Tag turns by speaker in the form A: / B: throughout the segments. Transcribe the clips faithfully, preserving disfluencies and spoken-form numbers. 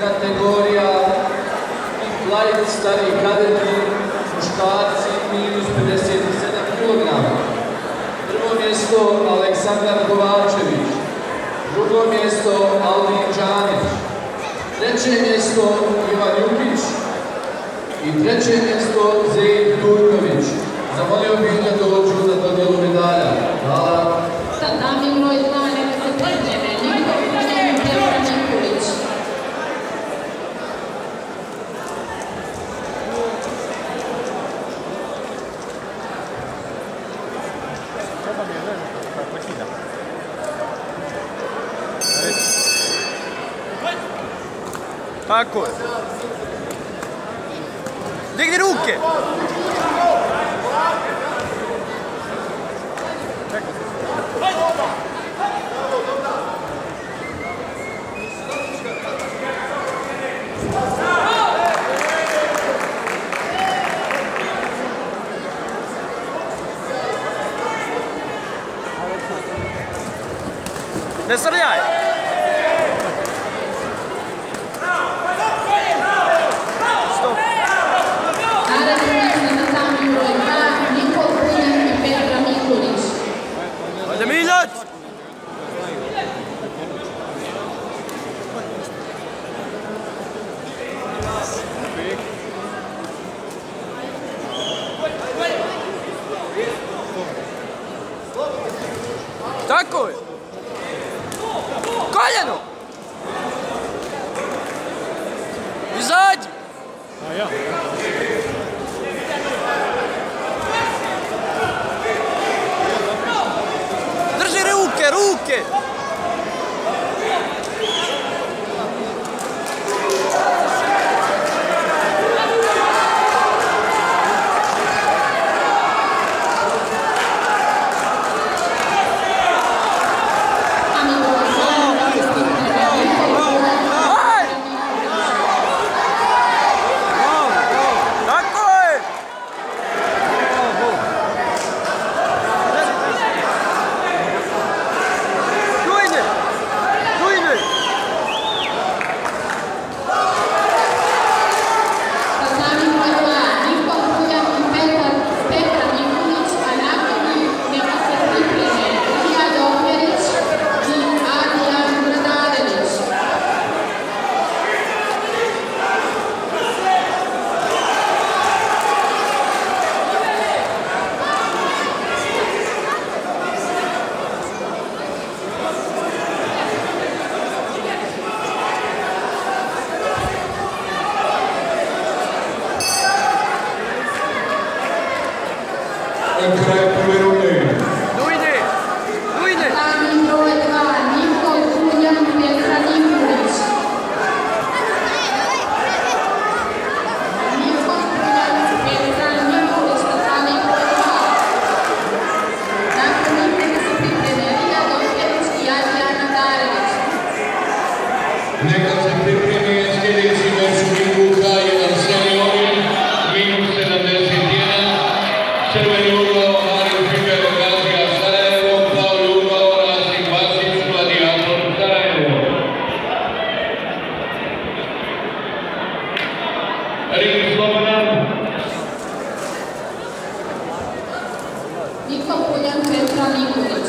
A: Kategorija light stari kadeti, muškarci, minus pedeset sedam kilograma. Prvo mjesto Aleksandar Kovačević, drugo mjesto Aldin Đanić, treće mjesto Ivan Jukić i treće mjesto Zejid Turković. Zamolio bih da dođu na dodjelu medalja. Hvala.
B: Tatami broj dva, neka se pripreme. Niko Kunjan, Petra Nikolić.
C: Tako je. Digni ruke! Ne srljaj! Stop!
B: Naredno na tatami broj dva, Niko Kunjan i Petra Nikolić.
C: Ajde Miljac! Tako je! Koljeno! Izađi! Drži ruke, ruke!
A: Kraj prve runde.
C: Dujde! Dujde!
B: Tatami broj dva, Niko Kunjan i Petra Nikolić. Niko Kunjan i Petra Nikolić, tatami broj dva. Nakon njih neka se pripreme Rija Dokjerić i Adriana Darević.
A: Neka se pripremi sljedeći meč u ringu K jedan seniori, minus sedamdeset jedan, crveni ugao Mario Fiker, Gazija Sarajevo, plavi ugao Rasik Vasić, Gladiator Sarajevo. Ring slobodan.
B: Niko Kunjan, Petra Nikolić.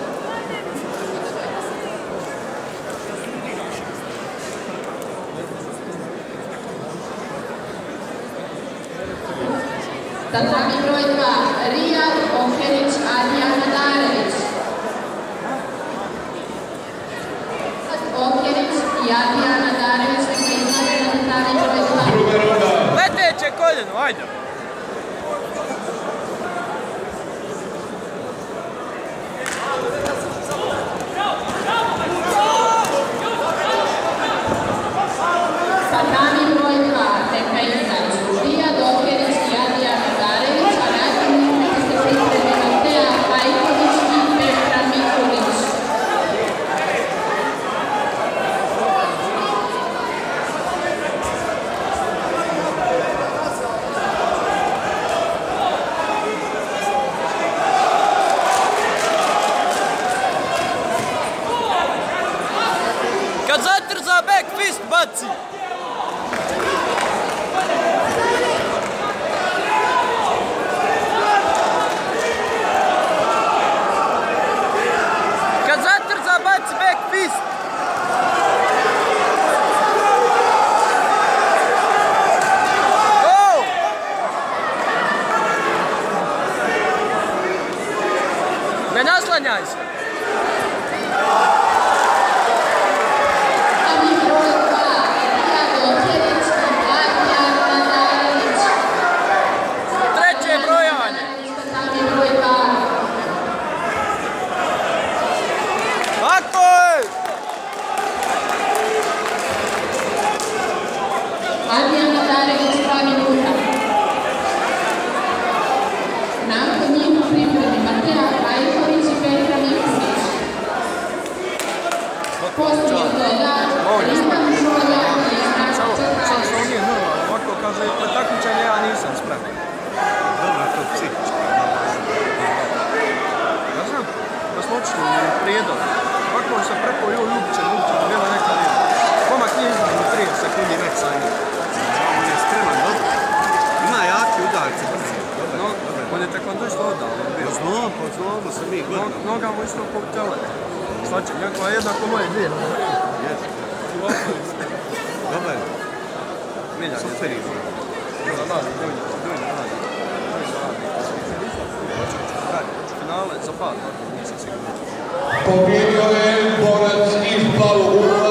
B: Tatami broj dva, Rija Dokjerić, Adriana Darević. Dokjerić i Adriana Darević neka izlaze na tatami broj dva.
A: Druga runda.
C: Leteće koljeno, ajde!
B: Tatami broj dva, neka izađu Rija Dokjerić i Adriana Darević, a nakon njih neka se pripreme Matea Pajković i Petra Nikolić.
C: Kad zatrza back fist baci!
D: mi godina.
C: Noga mu isto po tele. Znači, njegova je jednako moje dvije.
D: Jesi. Dobar.
C: Miljan je tri. Da, da, dojde, dojde, radi. Finale za pad, nisam siguran.
A: Pobjedio je borac iz Plavog